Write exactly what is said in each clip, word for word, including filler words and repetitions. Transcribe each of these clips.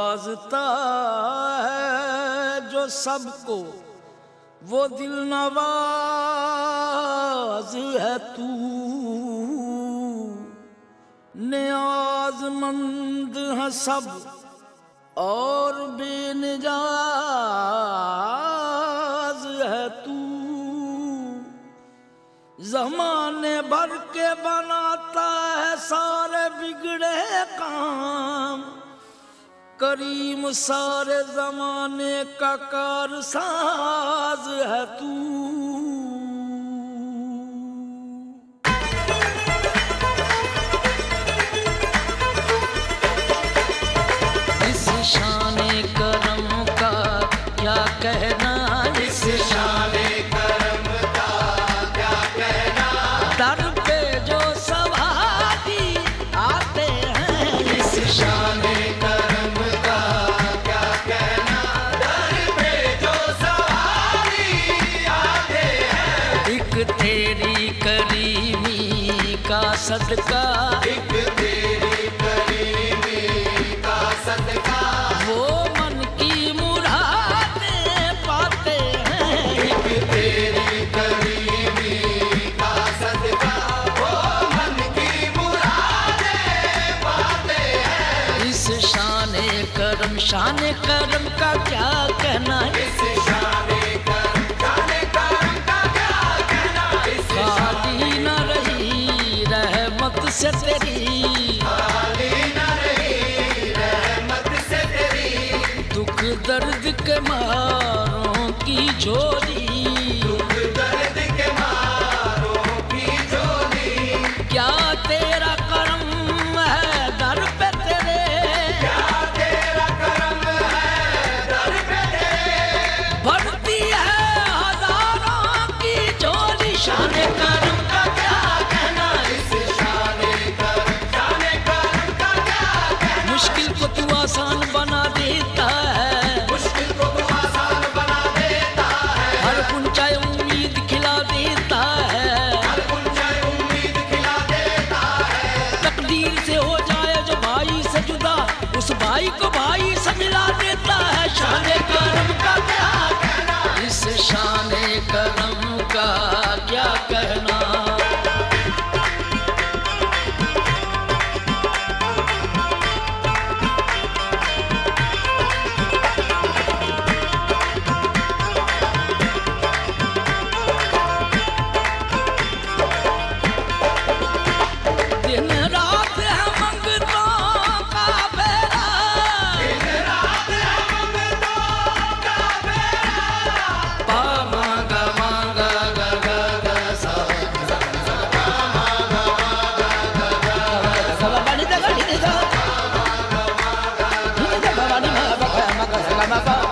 नवाजता है जो सबको वो दिल नवाज है तू। नियाज़मंद है सब और बेनियाज़ है तू। ज़माने भर के बनाता है सारे बिगड़े काम। करीम सारे ज़माने का कारसाज है तू। इस शाने करम का क्या कहना, इस शाने करम का क्या कहना। दर पे जो सवारी आते हैं, इस शाने करम का क्या कहना। दर पे जो सवारी आते हैं, एक तेरी करीमी का सदका, एक तेरी करीमी का सदका। वो मन की मुरादें पाते हैं, एक तेरी करीमी का सदका। वो मन की मुरादें पाते हैं। इस शाने करम, शाने करम का क्या कहना, इस शाने करम, शाने करम का क्या कहना। खाली न रही रहमत से तेरी, खाली न रही रहमत से तेरी। दुख दर्द के मारों की झोली, दुख दर्द के मारों की झोली। क्या तेरा करम है दर पे तेरे, क्या तेरा करम है दर पे तेरे। भरती है हजारों की झोली। शाने करम का क्या कहना, इस शाने करम, शाने करम का क्या कहना। मुश्किल को तू आसान बना देता है, मुश्किल को तू आसान बना देता है। हर ऊंचाई उम्मीद खिला देता है, हर ऊंचाई उम्मीद खिला देता है। तकदीर से हो जाए जो भाई से जुदा, उस भाई को भाई से मिला देता है। शाने करम का क्या कहना, इस शाने करम का क्या कहना। दिन रात है मंगतों का बेड़ा, दिन रात है मंगतों का बेड़ा। पा मांगा मांगा गा गा गा सा, सा सा पा मांगा मांगा गा गा गा सा। बनी दा गनी दा, नी दा बनी मा बा मा गा सा मा बा।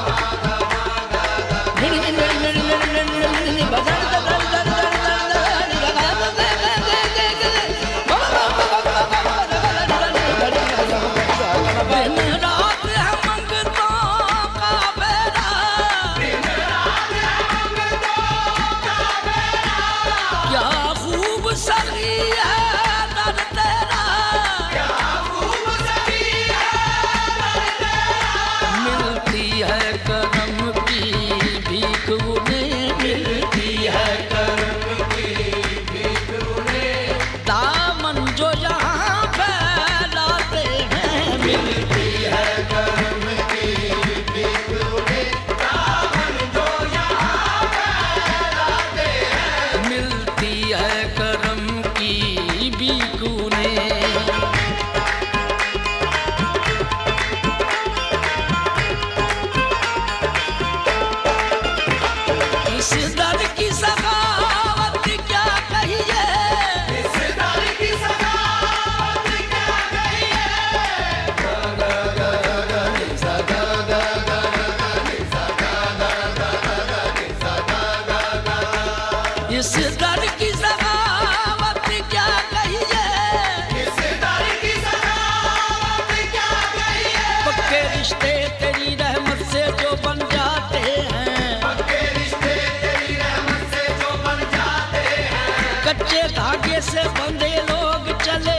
नी नी नी नी नी नी नी नी बजा दा दा दा दा दा नी गा गा गा गा गा गा गा। दिन रात है मंगतों का बेड़ा, दिन रात है मंगतों का बेड़ा। क्या खूब सही है दर तेरा, क्या खूब सही है दर तेरा। मिलती है करम की भीख उन्हें, मिलती है करम की भीख उन्हें। दामन जो यहाँ फैलाते हैं, मिलती है करम की भीख उन्हें। दामन जो यहाँ फैलाते हैं, मिलती है करम की भीख उन्हें। इस दर की सखावत क्या कहिए, इस दर की सखावत क्या कहिए। गा गा गा गा नि सा गा गा गा गा नि सा गा गा गा गा नि सा गा गा गा। इस दर की सखावत क्या कहिए, इस दर की सखावत क्या कहिए। पक्के रिश्ते तेरी रहमत से जो बन जाते हैं, पक्के रिश्ते तेरी रहमत से जो बन जाते हैं। कच्चे धागे से बंधे लोग चले